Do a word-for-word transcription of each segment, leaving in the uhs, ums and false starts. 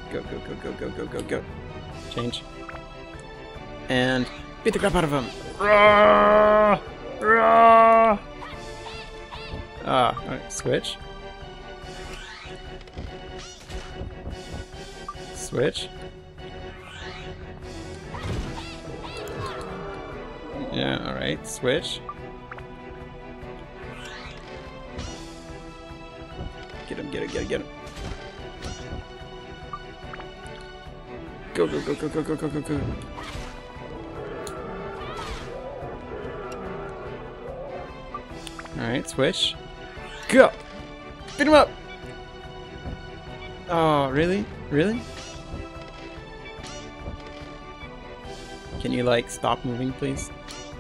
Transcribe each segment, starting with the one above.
Go, go, go, go, go, go, go, go. Change. And beat the crap out of him. Ah, alright, switch. Switch. Yeah, alright, switch. Get him, get him, get him, get him. Go, go, go, go, go, go, go, go, go. Alright, switch. Go! Beat him up! Oh, really? Really? Can you, like, stop moving, please?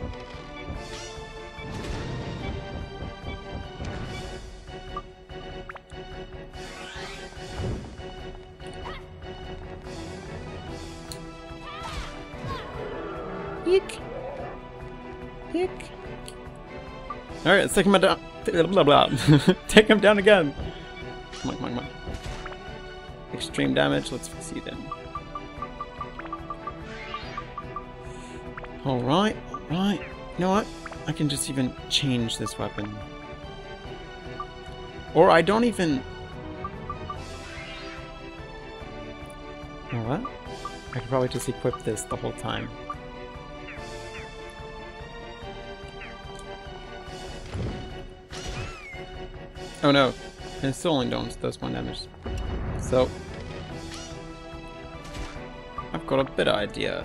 Eek. Eek. Alright, let's take him down. Blah, blah, blah. Take him down again. Come on, come on, come on. Extreme damage. Let's see then. Alright, alright. You know what? I can just even change this weapon. Or I don't even... You know what? I could probably just equip this the whole time. Oh no, it still only does one damage. So, I've got a better idea.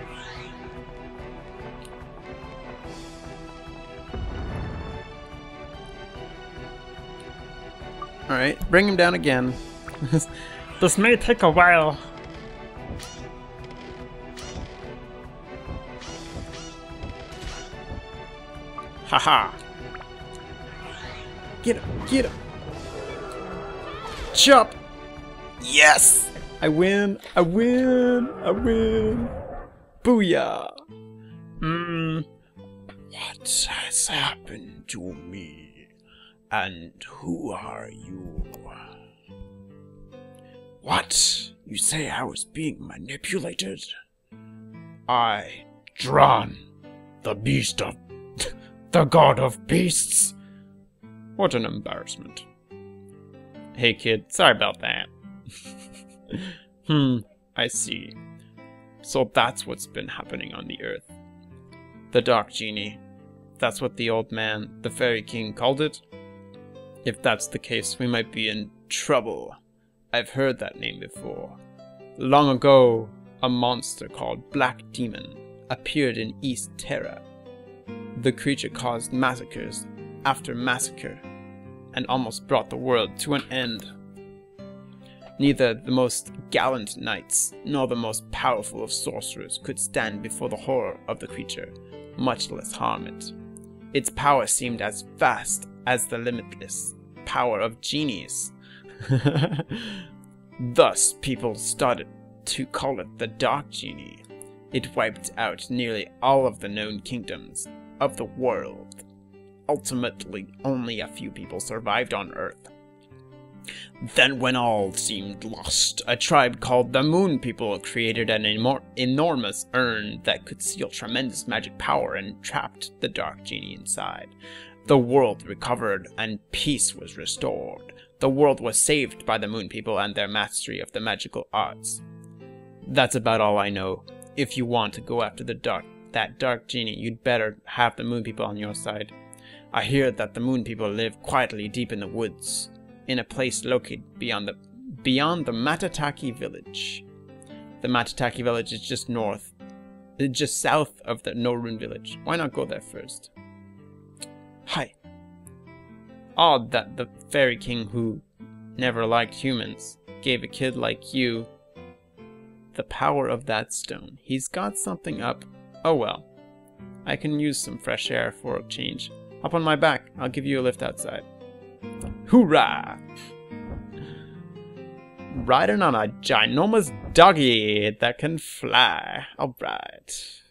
Alright, bring him down again. This may take a while. Haha! Get him! Get him! Chop! Yes! I win! I win! I win! Booyah! Hmm. What has happened to me? And who are you? What? You say I was being manipulated? I, Dran, the beast of... the god of beasts? What an embarrassment. Hey kid, sorry about that. Hmm, I see. So that's what's been happening on the Earth. The Dark Genie. That's what the old man, the Fairy King, called it? If that's the case, we might be in trouble. I've heard that name before. Long ago, a monster called Black Demon appeared in East Terra. The creature caused massacres after massacre, and almost brought the world to an end. Neither the most gallant knights, nor the most powerful of sorcerers could stand before the horror of the creature, much less harm it. Its power seemed as vast as the limitless power of genies. Thus, people started to call it the Dark Genie. It wiped out nearly all of the known kingdoms of the world. Ultimately, only a few people survived on Earth. Then when all seemed lost, a tribe called the Moon People created an enor enormous urn that could seal tremendous magic power and trapped the Dark Genie inside. The world recovered and peace was restored. The world was saved by the Moon People and their mastery of the magical arts. That's about all I know. If you want to go after the dark, that Dark Genie, you'd better have the Moon People on your side. I hear that the Moon People live quietly deep in the woods, in a place located beyond the beyond the Matataki village. The Matataki village is just north, just south of the Norun village. Why not go there first? Hi. Odd that the Fairy King, who never liked humans, gave a kid like you the power of that stone. He's got something up. Oh well. I can use some fresh air for a change. Hop on my back. I'll give you a lift outside. Hoorah! Riding on a ginormous doggy that can fly. Alright.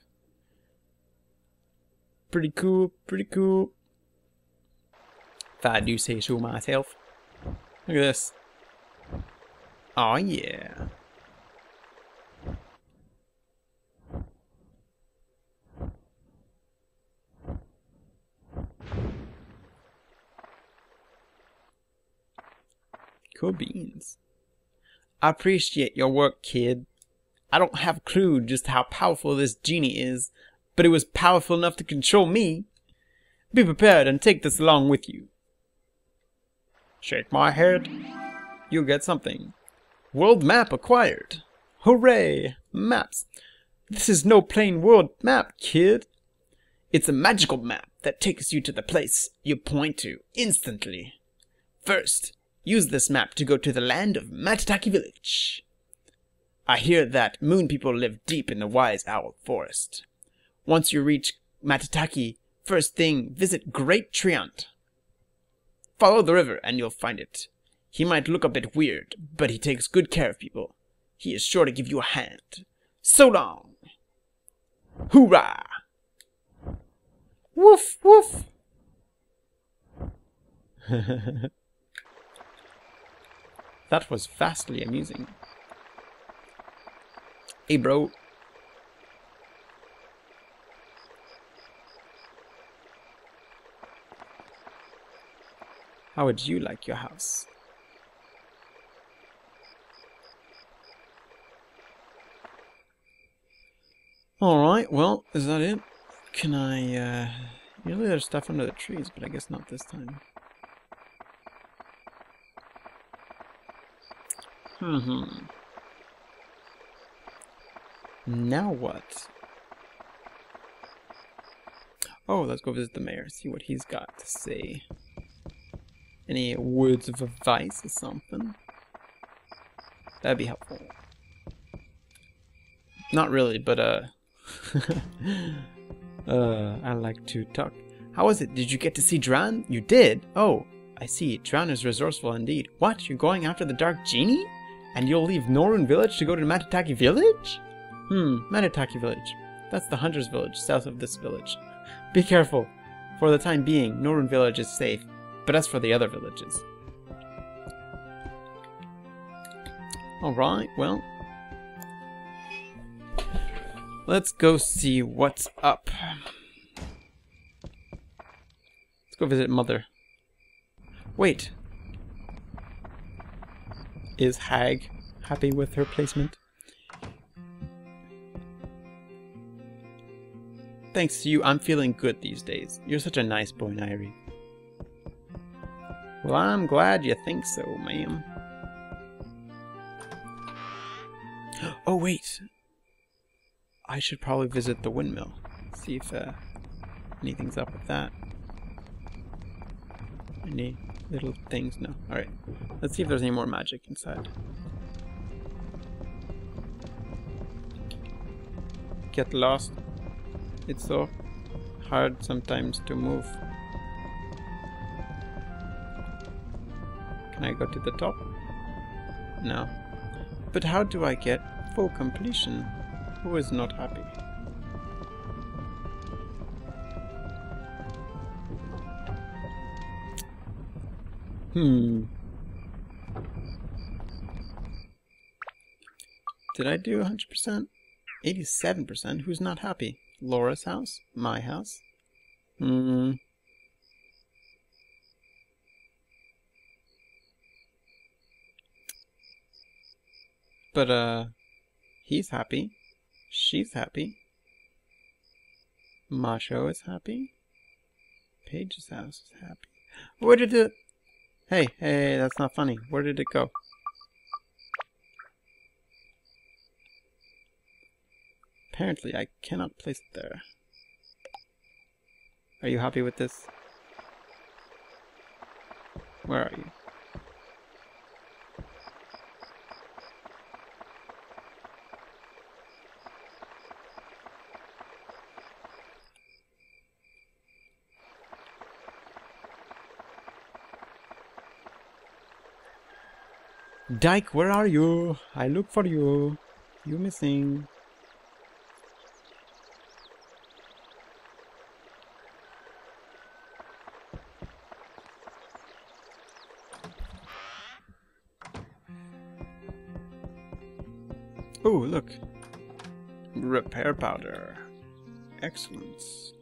Pretty cool, pretty cool. If I do say so myself. Look at this. Oh yeah. I appreciate your work, kid. I don't have a clue just how powerful this genie is, but it was powerful enough to control me. Be prepared and take this along with you. Shake my head. You'll get something. World map acquired. Hooray! Maps. This is no plain world map, kid. It's a magical map that takes you to the place you point to instantly. First, use this map to go to the land of Matataki Village. I hear that moon people live deep in the Wise Owl Forest. Once you reach Matataki, first thing, visit Great Treant. Follow the river and you'll find it. He might look a bit weird, but he takes good care of people. He is sure to give you a hand. So long! Hoorah! Woof, woof! That was vastly amusing. Hey, bro. How would you like your house? Alright, well, is that it? Can I, uh... usually there's stuff under the trees, but I guess not this time. Hmm. Now what? Oh, let's go visit the mayor, see what he's got to say. Any words of advice or something? That'd be helpful. Not really, but uh... uh, I like to talk. How was it? Did you get to see Dran? You did? Oh, I see. Dran is resourceful indeed. What? You're going after the Dark Genie? And you'll leave Norun Village to go to Matataki Village? Hmm, Matataki Village. That's the Hunter's Village, south of this village. Be careful. For the time being, Norun Village is safe. But as for the other villages... Alright, well... let's go see what's up. Let's go visit Mother. Wait. Is Hag happy with her placement? Thanks to you, I'm feeling good these days. You're such a nice boy, Nairi. Well, I'm glad you think so, ma'am. Oh, wait. I should probably visit the windmill. See if uh, anything's up with that. Any little things? No. Alright. Let's see if there's any more magic inside. Get lost. It's so hard sometimes to move. Can I go to the top? No. But how do I get full completion? Who is not happy? Hmm. Did I do one hundred percent? eighty-seven percent? Who's not happy? Laura's house? My house? Hmm. But, uh, he's happy. She's happy. Masho is happy. Paige's house is happy. Where did it... Hey, hey, that's not funny. Where did it go? Apparently, I cannot place it there. Are you happy with this? Where are you? Dyke, where are you? I look for you. You missing. Oh, look. Repair powder. Excellent.